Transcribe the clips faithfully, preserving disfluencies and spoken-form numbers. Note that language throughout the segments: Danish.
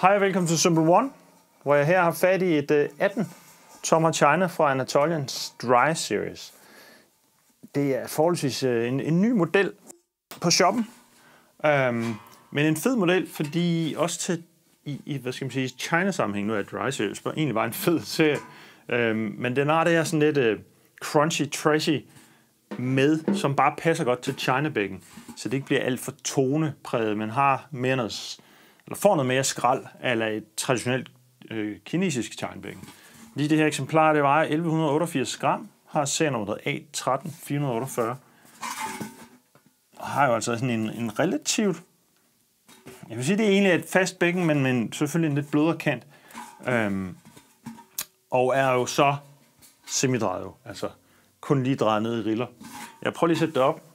Hej og velkommen til Simple One, hvor jeg her har fat i et atten tommer China fra Anatolians Dry Series. Det er forholdsvis en, en ny model på shoppen, øhm, men en fed model, fordi også til i, i hvad skal man sige, China-sammenhæng, nu er Dry Series egentlig bare en fed serie, øhm, men den har det her sådan lidt uh, crunchy, trashy med, som bare passer godt til China-bækken, så det ikke bliver alt for tonepræget, men har mere noget, eller får noget mere skrald, eller et traditionelt øh, kinesisk China-bækken. Lige det her eksemplar, det vejer elleve otteogfirs gram, har serienummeret A tretten fire otteogfyrre, og har jo altså sådan en, en relativt, jeg vil sige, det er egentlig et fast bækken, men, men selvfølgelig en lidt blødere kant, øhm, og er jo så semidrejet, altså kun lige drejet ned i riller. Jeg prøver lige at sætte det op,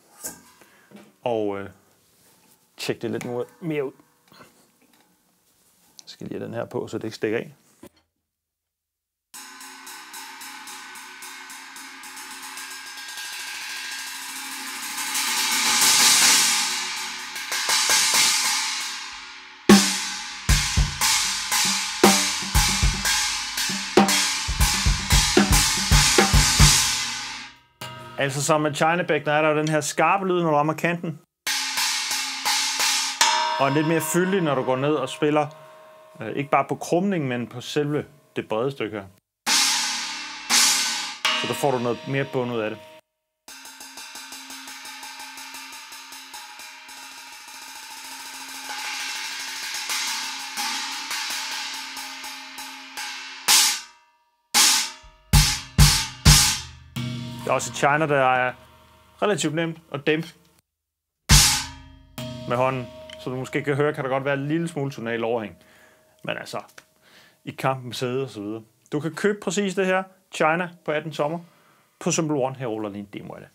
og øh, tjekke det lidt mere ud. Jeg skal lige have den her på, så det ikke stikker af. Altså som med China-bækken er der jo den her skarpe lyd, når du rammer kanten. Og lidt mere fyldig, når du går ned og spiller. Øh, ikke bare på krumningen, men på selve det brede stykke her. Så der får du noget mere bund ud af det. Der er også et China, der er relativt nemt at dæmpe med hånden. Så du måske kan høre, kan der godt være en lille smule tonal overhæng. Men altså, i kampen med sæde og så videre. Du kan købe præcis det her China på atten tommer på Simple One. Her ruller lige en demo af det.